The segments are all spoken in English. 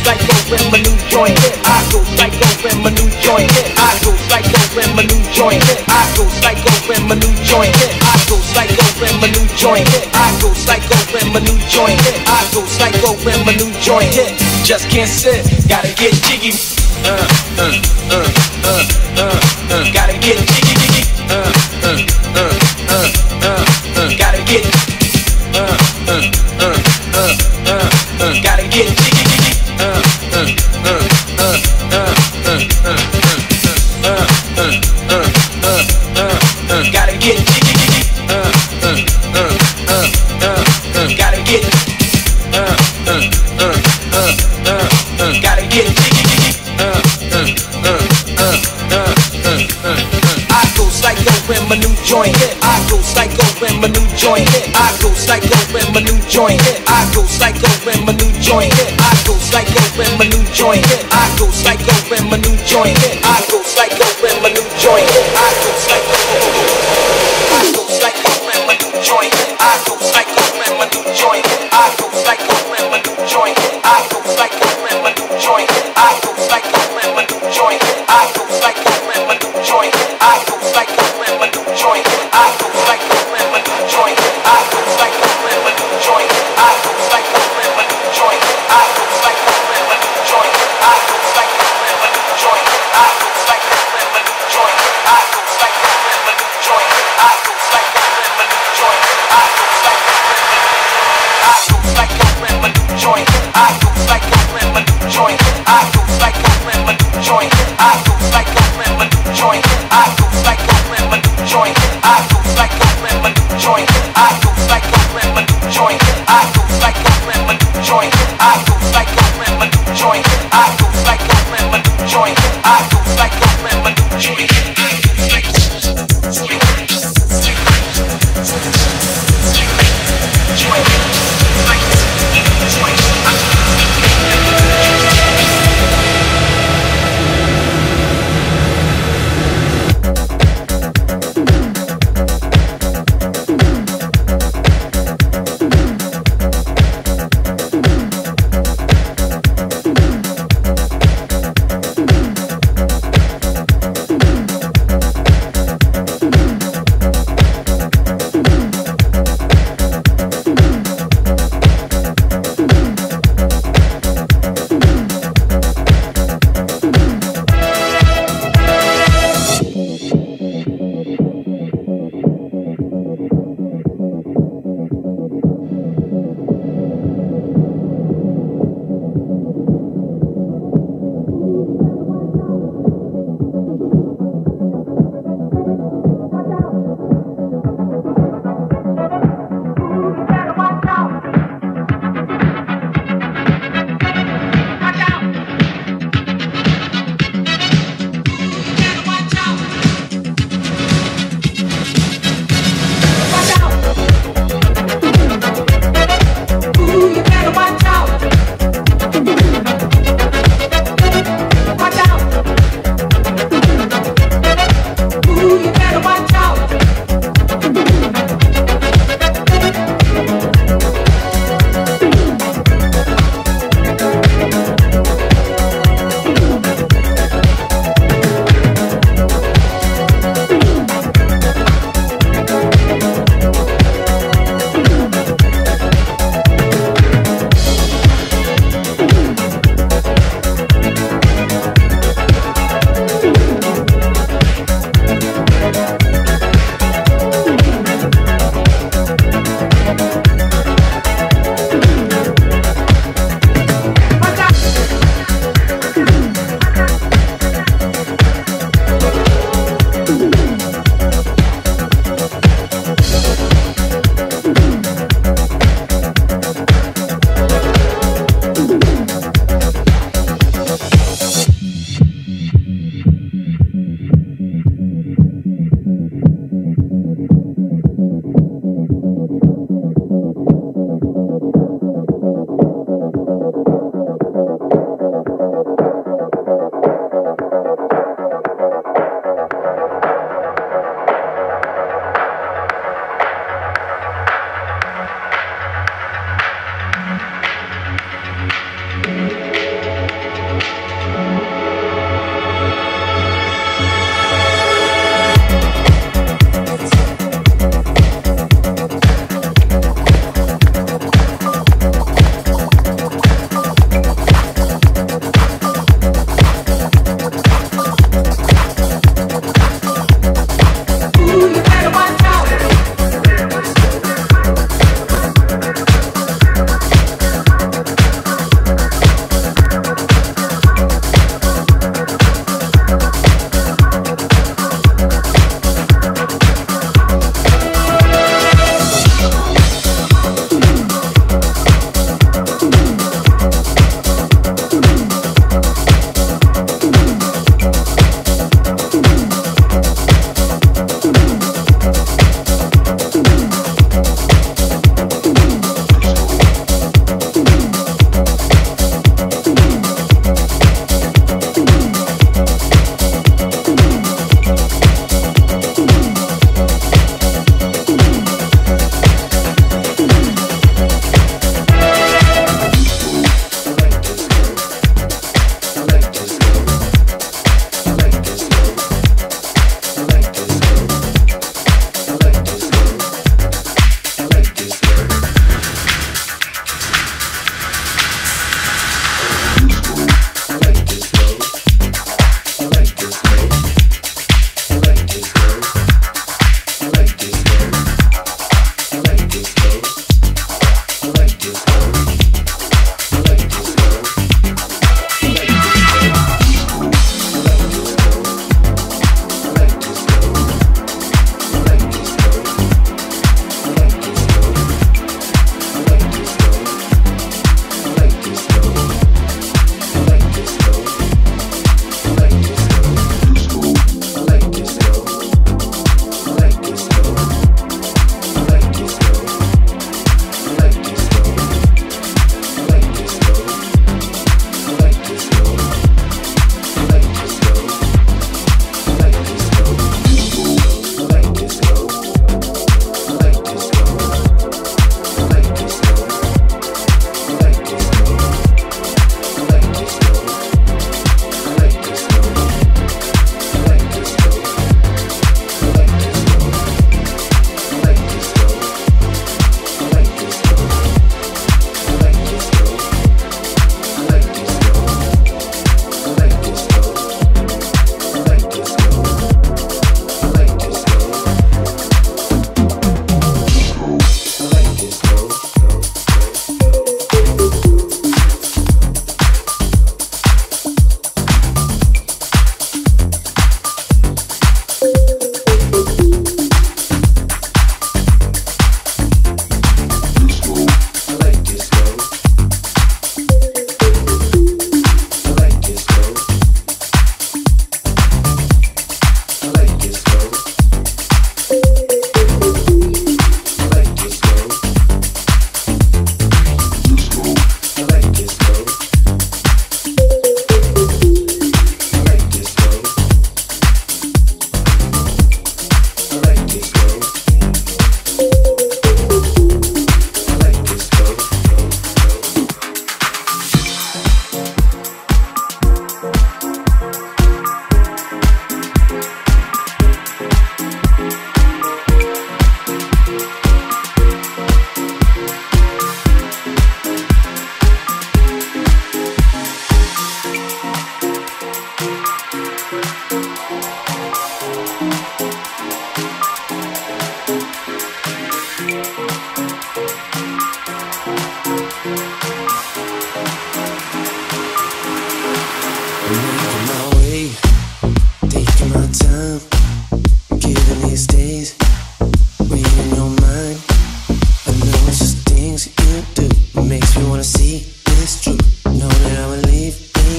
psycho when my new joint hit. I go psycho when my new joint hit. I go psycho when my new joint hit. I go psycho when my new joint hit. I go psycho when my new joint hit. I go psycho when my new joint hit. I go psycho when my new joint hit. Just can't sit, gotta get jiggy. Gotta get jiggy, jiggy. Gotta get. Gotta get jiggy, jiggy. Gotta get jiggy, jiggy. Gotta get. Gotta get jiggy, jiggy. I go psycho when my new joint hit. I go psycho when my new joint hit. I go psycho when my new joint hit. I go psycho when my new joint hit. I go psycho when my new joint hit. I go psycho when my new joint hit. I go psycho when my new joint hit. I go psycho. I go psycho when my new joint hit. I go psycho when my new joint hit. I go psycho when my new joint hit. I go psycho when my new joint hit. I go psycho when my new joint hit. I go psycho when my new joint hit. I go psycho when my new joint hit. I go psycho when my new joint hit. I go psycho when my new joint hit. I go psycho when my new joint hit. I go psycho when my new joint hit. I go psycho when my new joint hit.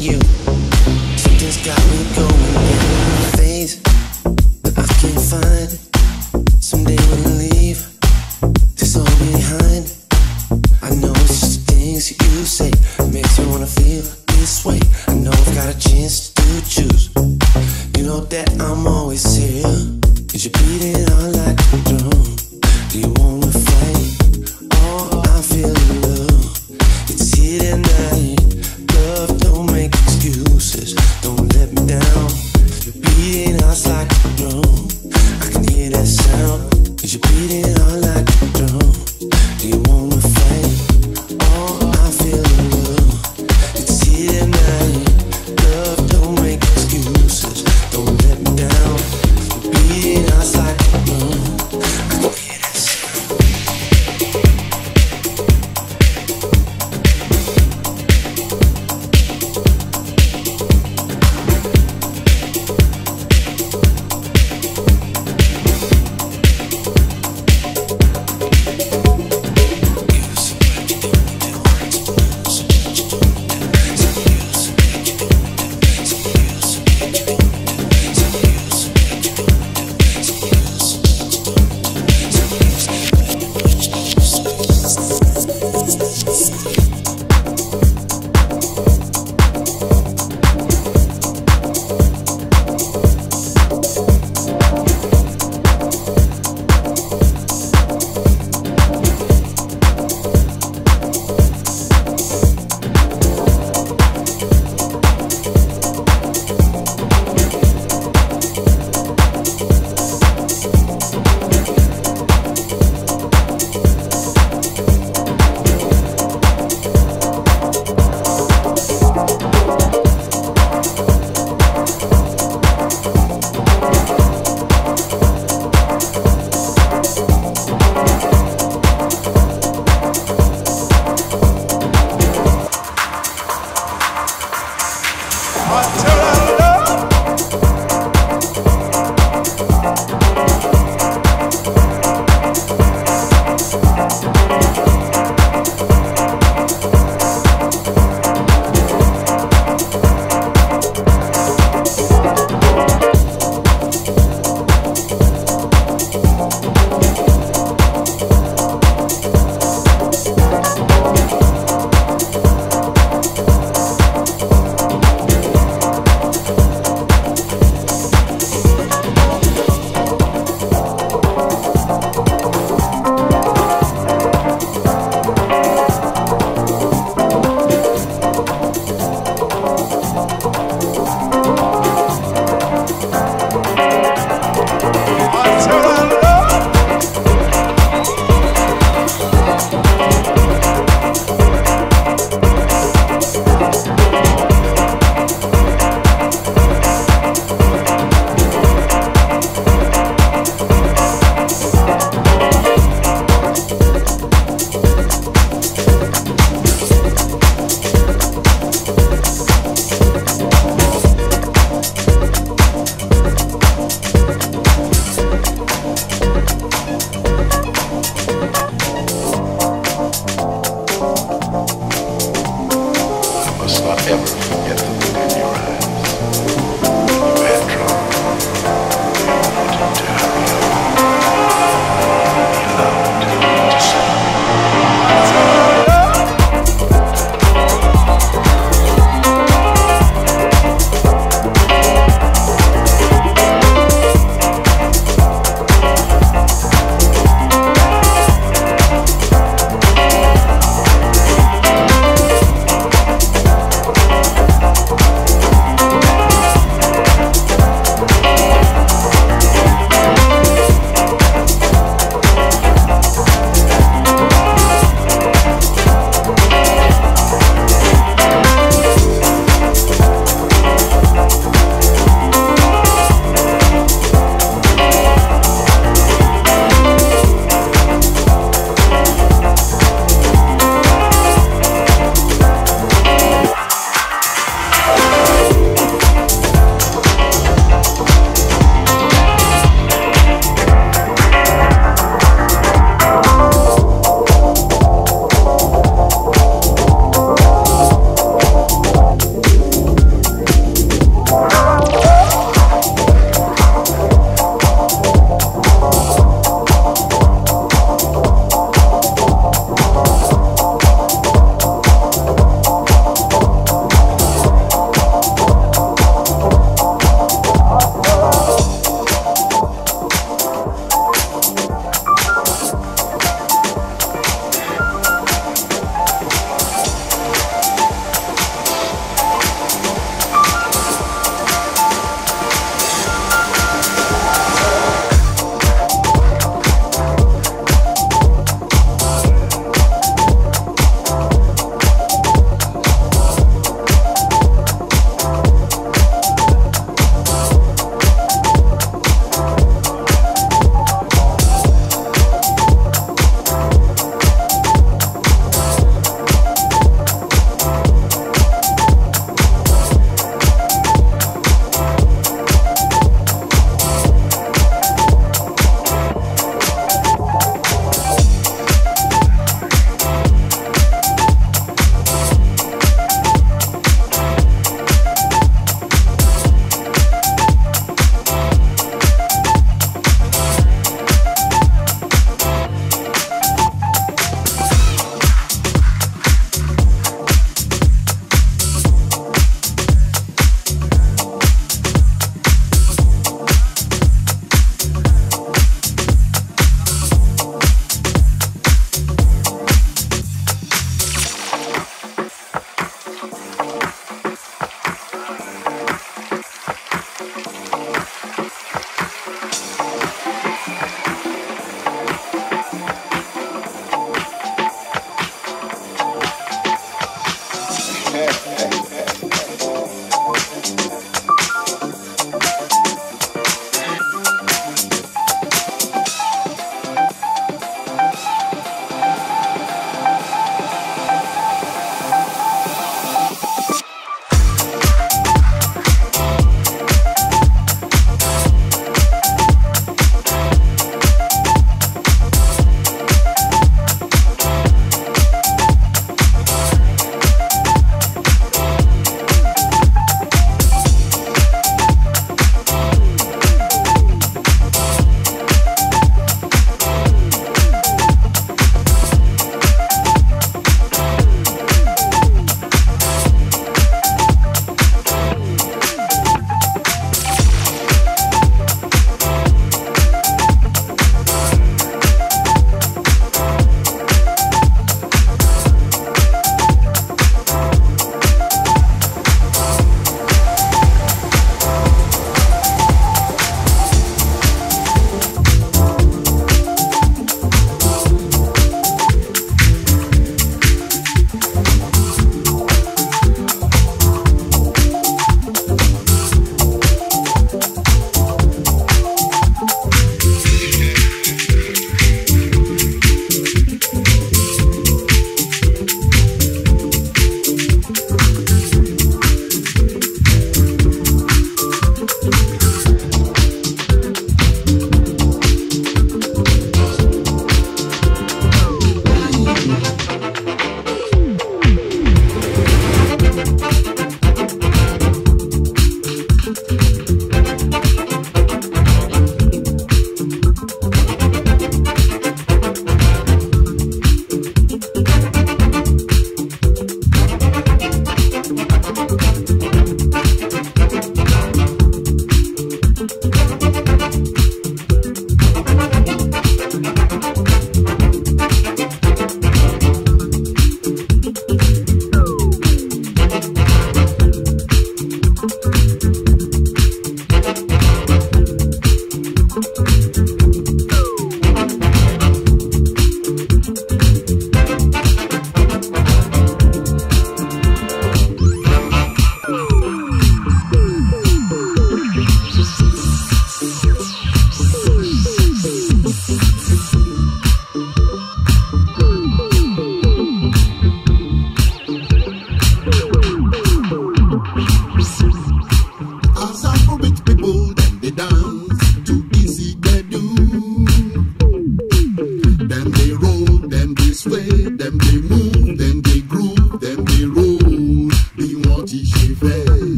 you. Something's got me going in a phase that I can't find. Someday when you leave this all behind, I know it's just things you say that makes you wanna feel this way. I know I've got a chance to choose. You know that I'm always here. Is you beating on like a drum? Do you wanna fight? Oh, I feel love. It's here tonight. Love, don't make excuses. Don't let me down. You're beating us like a drum. I can hear that sound. Is you beating on like a drum? Do you wanna fight? Oh, I feel love. It's here tonight. Love, don't make excuses. Don't let me down. You're beating us like a drum. I can hear that sound.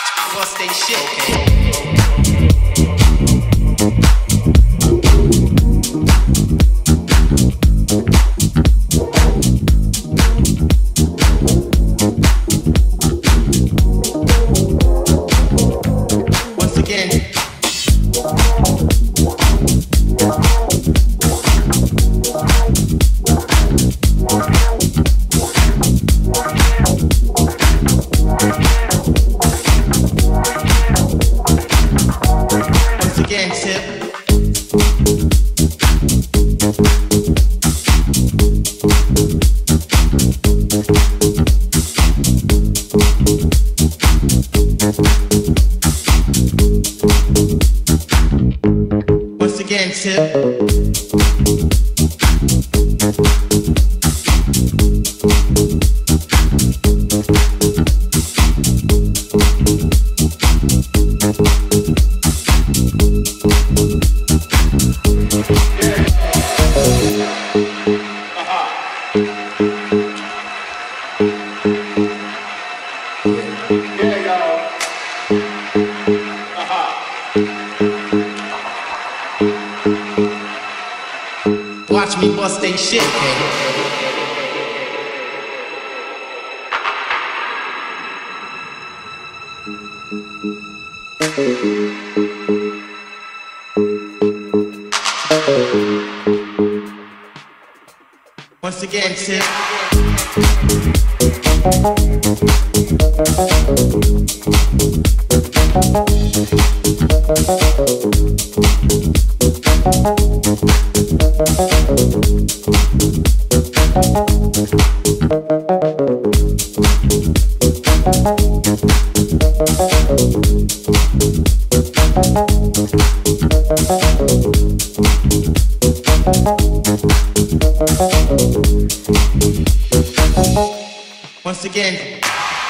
bust they shit, once again. Once again, tip. Watch me bust they shit, man. Once again, tip. Once again.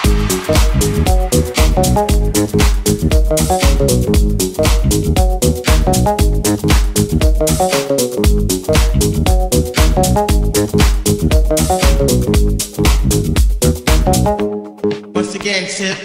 Once again, tip.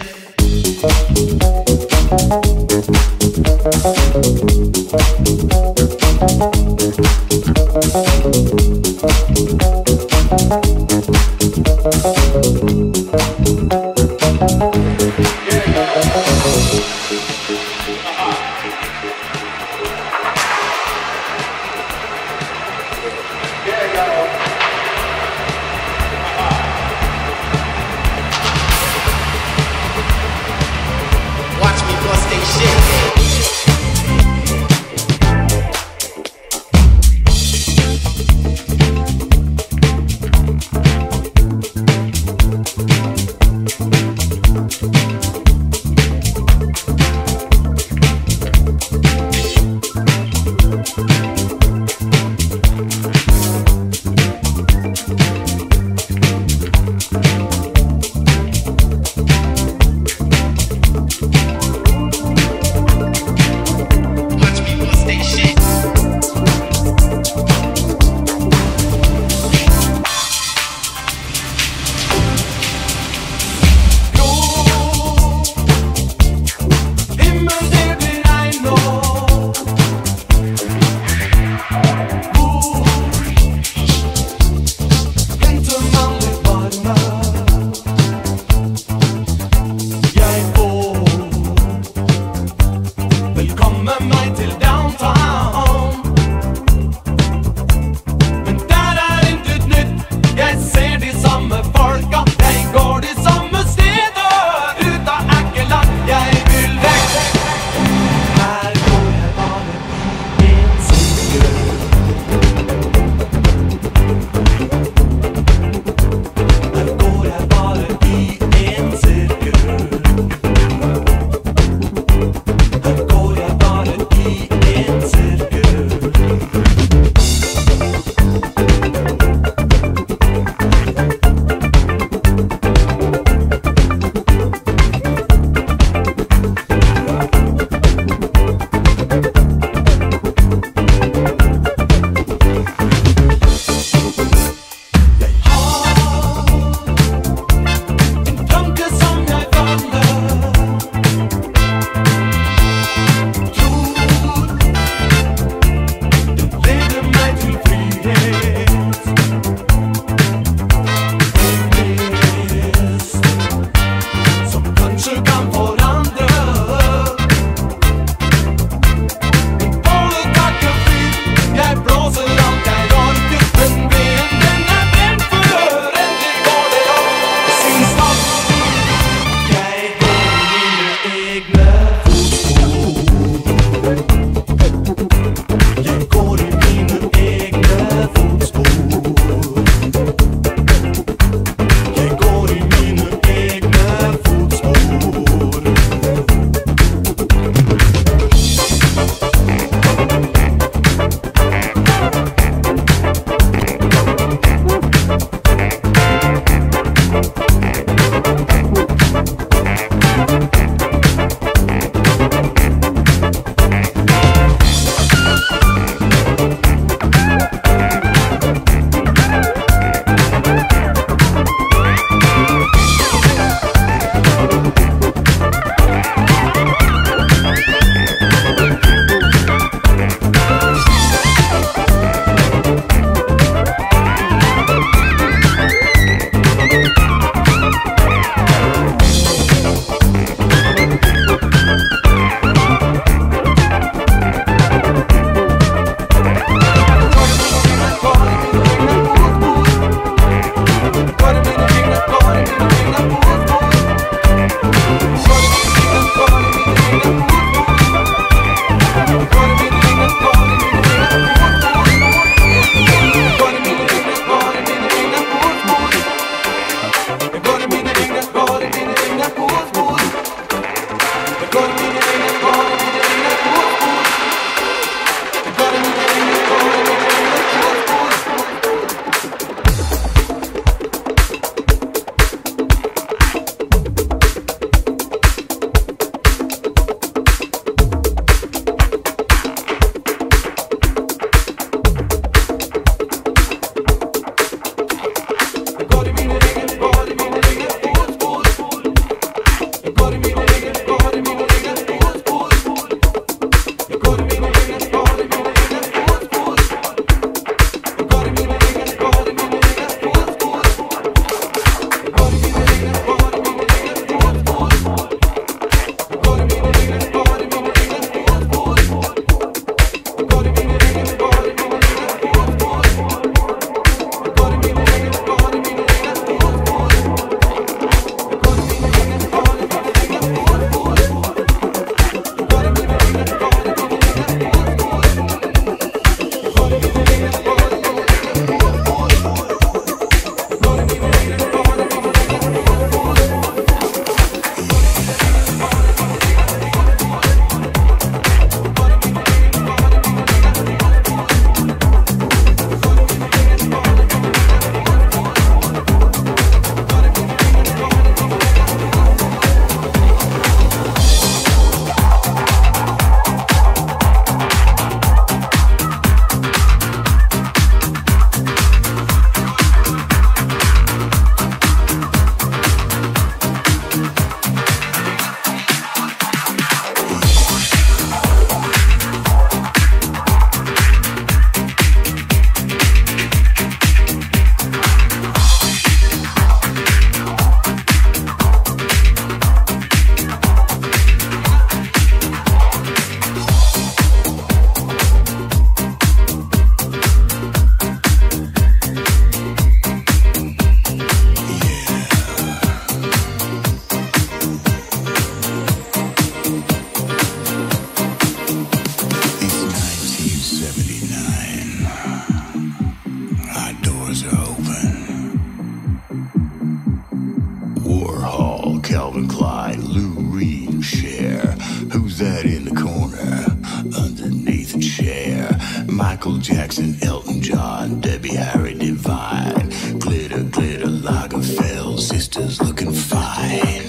Calvin Klein, Lou Reed, and Cher. Who's that in the corner underneath a chair? Michael Jackson, Elton John, Debbie Harry Divine. Glitter, glitter, Lagerfeld, sisters looking fine.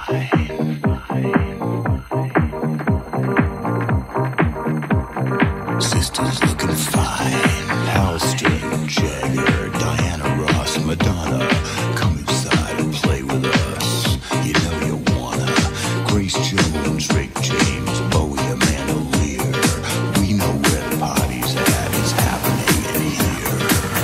Sisters looking fine. Halston, Jagger, Diana Ross, Madonna. Come inside and play with us. You know you wanna. Grace Jones, Rick James, Bowie, Amanda Lear. We know where the party's at. It's happening in here.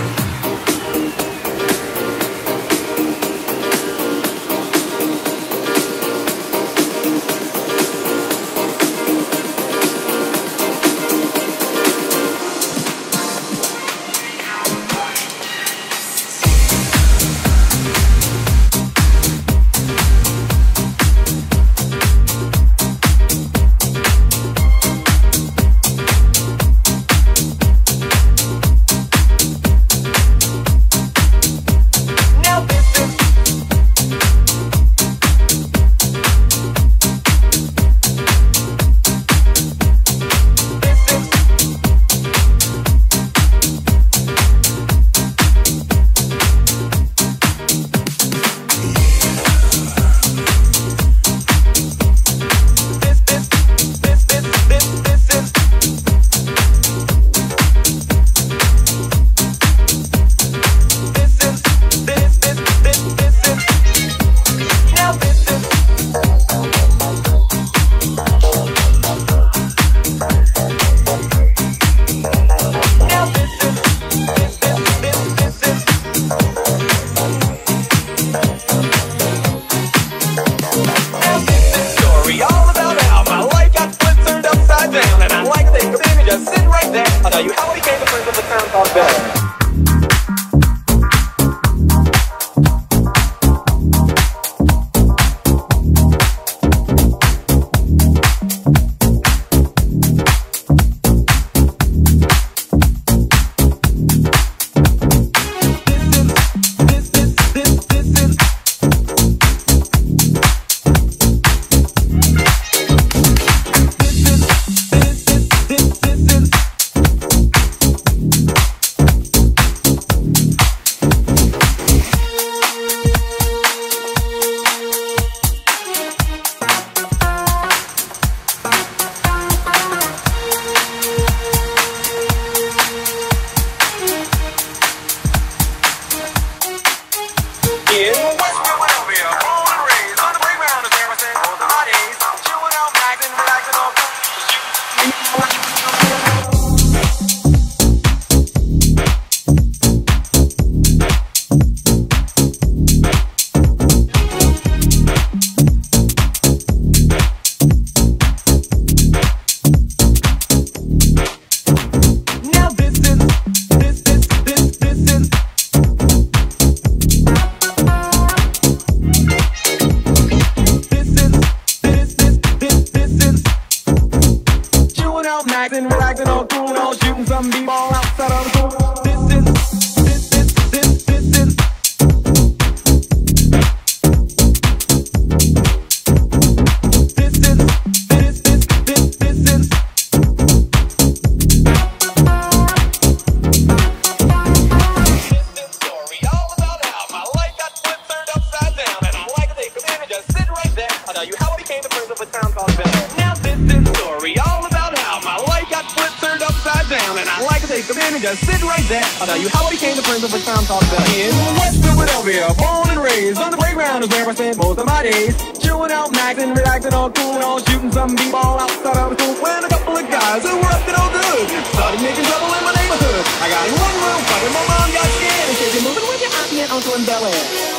Just sit right there. I'll tell you how I became the prince of a town called Bel Air. In West Philadelphia, born and raised on the playground is where I spent most of my days. Chilling out, maxing, relaxing, all cool, and all shooting some b-ball outside of the school. When a couple of guys who were up to no good started making trouble in my neighborhood. I got in one room, fucking my mom got scared and said, "You're moving with your aunt and your uncle in Bel Air."